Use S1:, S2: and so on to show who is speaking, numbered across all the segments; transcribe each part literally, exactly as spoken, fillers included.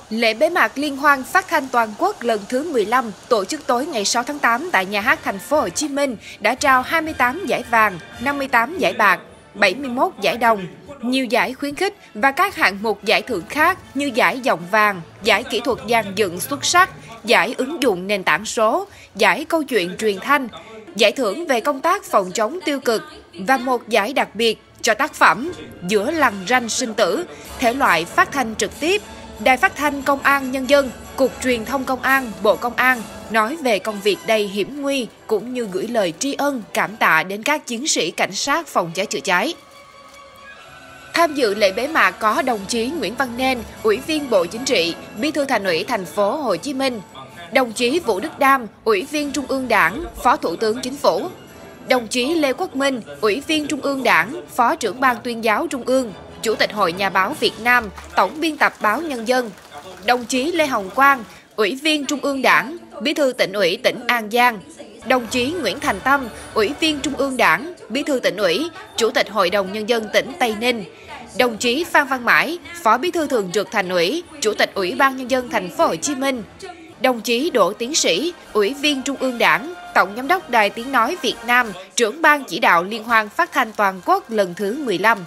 S1: Lễ bế mạc Liên hoan phát thanh toàn quốc lần thứ mười lăm tổ chức tối ngày sáu tháng tám tại Nhà hát Thành phố Hồ Chí Minh đã trao hai mươi tám giải vàng, năm mươi tám giải bạc, bảy mươi mốt giải đồng, nhiều giải khuyến khích và các hạng mục giải thưởng khác như giải giọng vàng, giải kỹ thuật dàn dựng xuất sắc, giải ứng dụng nền tảng số, giải câu chuyện truyền thanh, giải thưởng về công tác phòng chống tiêu cực và một giải đặc biệt cho tác phẩm Giữa lằn ranh sinh tử, thể loại phát thanh trực tiếp. Đài Phát thanh Công an Nhân dân, Cục Truyền thông Công an, Bộ Công an nói về công việc đầy hiểm nguy cũng như gửi lời tri ân, cảm tạ đến các chiến sĩ cảnh sát phòng cháy chữa cháy. Tham dự lễ bế mạc có đồng chí Nguyễn Văn Nên, Ủy viên Bộ Chính trị, Bí thư Thành ủy Thành phố Hồ Chí Minh, đồng chí Vũ Đức Đam, Ủy viên Trung ương Đảng, Phó Thủ tướng Chính phủ, đồng chí Lê Quốc Minh, Ủy viên Trung ương Đảng, Phó trưởng Ban Tuyên giáo Trung ương, Chủ tịch Hội Nhà báo Việt Nam, Tổng biên tập báo Nhân dân, đồng chí Lê Hồng Quang, Ủy viên Trung ương Đảng, Bí thư Tỉnh ủy tỉnh An Giang, đồng chí Nguyễn Thành Tâm, Ủy viên Trung ương Đảng, Bí thư Tỉnh ủy, Chủ tịch Hội đồng Nhân dân tỉnh Tây Ninh, đồng chí Phan Văn Mãi, Phó Bí thư Thường trực Thành ủy, Chủ tịch Ủy ban Nhân dân Thành phố Hồ Chí Minh, đồng chí Đỗ Tiến Sĩ, Ủy viên Trung ương Đảng, Tổng giám đốc Đài Tiếng nói Việt Nam, trưởng ban chỉ đạo Liên hoan phát thanh toàn quốc lần thứ mười lăm.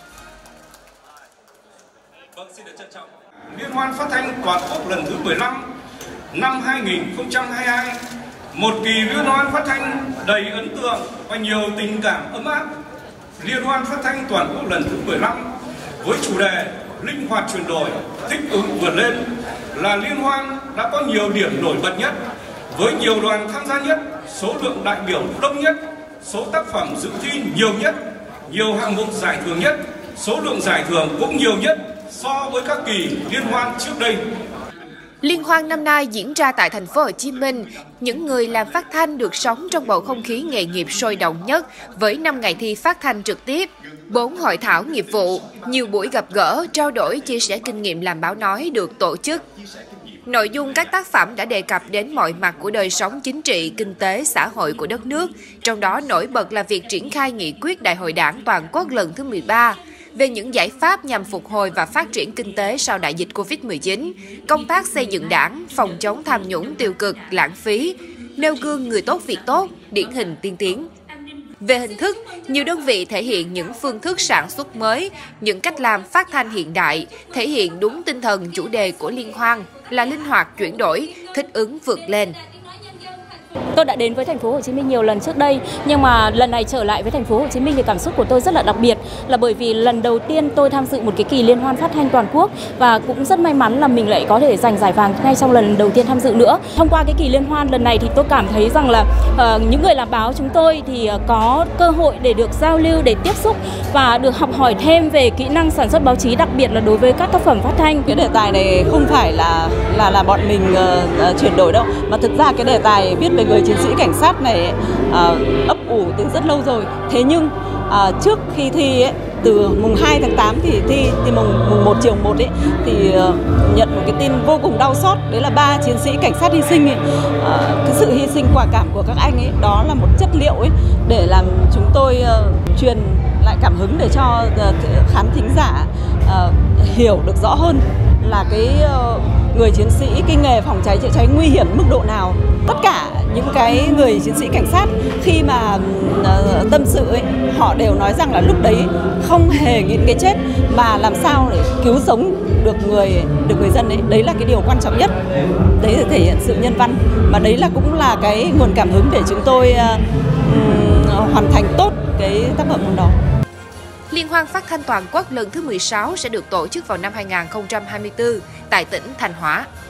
S2: Liên hoan phát thanh toàn quốc lần thứ mười lăm năm hai nghìn không trăm hai mươi hai, một kỳ liên hoan phát thanh đầy ấn tượng và nhiều tình cảm ấm áp. Liên hoan phát thanh toàn quốc lần thứ mười lăm với chủ đề linh hoạt chuyển đổi, thích ứng vượt lên là liên hoan đã có nhiều điểm nổi bật nhất, với nhiều đoàn tham gia nhất, số lượng đại biểu đông nhất, số tác phẩm dự thi nhiều nhất, nhiều hạng mục giải thưởng nhất, số lượng giải thưởng cũng nhiều nhất so với các kỳ liên hoan trước đây.
S1: Liên hoan năm nay diễn ra tại Thành phố Hồ Chí Minh, những người làm phát thanh được sống trong bầu không khí nghề nghiệp sôi động nhất với năm ngày thi phát thanh trực tiếp, bốn hội thảo nghiệp vụ, nhiều buổi gặp gỡ, trao đổi, chia sẻ kinh nghiệm làm báo nói được tổ chức. Nội dung các tác phẩm đã đề cập đến mọi mặt của đời sống chính trị, kinh tế, xã hội của đất nước, trong đó nổi bật là việc triển khai nghị quyết Đại hội Đảng toàn quốc lần thứ mười ba về những giải pháp nhằm phục hồi và phát triển kinh tế sau đại dịch Covid mười chín, công tác xây dựng đảng, phòng chống tham nhũng tiêu cực, lãng phí, nêu gương người tốt việc tốt, điển hình tiên tiến. Về hình thức, nhiều đơn vị thể hiện những phương thức sản xuất mới, những cách làm phát thanh hiện đại, thể hiện đúng tinh thần chủ đề của liên hoan là linh hoạt chuyển đổi, thích ứng vượt lên.
S3: Tôi đã đến với Thành phố Hồ Chí Minh nhiều lần trước đây, nhưng mà lần này trở lại với Thành phố Hồ Chí Minh thì cảm xúc của tôi rất là đặc biệt, là bởi vì lần đầu tiên tôi tham dự một cái kỳ liên hoan phát thanh toàn quốc và cũng rất may mắn là mình lại có thể giành giải vàng ngay trong lần đầu tiên tham dự nữa. Thông qua cái kỳ liên hoan lần này thì tôi cảm thấy rằng là uh, những người làm báo chúng tôi thì uh, có cơ hội để được giao lưu, để tiếp xúc và được học hỏi thêm về kỹ năng sản xuất báo chí, đặc biệt là đối với các tác phẩm phát thanh.
S4: Cái đề tài này không phải là là là bọn mình uh, uh, chuyển đổi đâu, mà thực ra cái đề tài biết về người chiến sĩ cảnh sát này uh, ấp ủ từ rất lâu rồi. Thế nhưng uh, trước khi thi ấy, từ mùng hai tháng tám thì thi thì mùng mùng một chiều một ấy thì uh, nhận một cái tin vô cùng đau xót, đấy là ba chiến sĩ cảnh sát hy sinh ấy. Uh, cái sự hy sinh quả cảm của các anh ấy đó là một chất liệu ấy để làm chúng tôi uh, truyền lại cảm hứng để cho uh, khán thính giả uh, hiểu được rõ hơn là cái uh, người chiến sĩ, cái nghề phòng cháy chữa cháy nguy hiểm mức độ nào. Tất cả những cái người chiến sĩ cảnh sát khi mà uh, tâm sự ấy, họ đều nói rằng là lúc đấy không hề nghĩ cái chết mà làm sao để cứu sống được người được người dân ấy. Đấy là cái điều quan trọng nhất. Đấy là thể hiện sự nhân văn, mà đấy là cũng là cái nguồn cảm hứng để chúng tôi uh, um, hoàn thành tốt cái tác phẩm hôm đó.
S1: Liên hoan phát thanh toàn quốc lần thứ mười sáu sẽ được tổ chức vào năm hai nghìn không trăm hai mươi tư tại tỉnh Thanh Hóa.